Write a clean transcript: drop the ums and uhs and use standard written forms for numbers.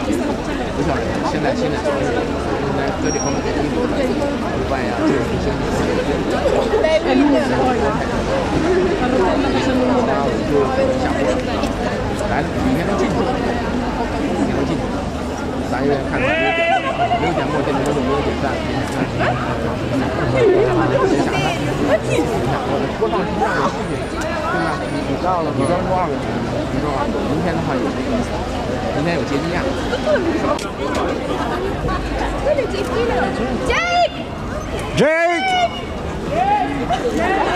不晓得，现在应该这里方面肯定有国外呀，这种一些然后就想来了，明天能进去，明天能进去，咱有点看法，没有点过这里都没有点赞，多少天有细节，对吧？你到了，你装多少个？你说明天的话有这个，明天有接机亚。Jake!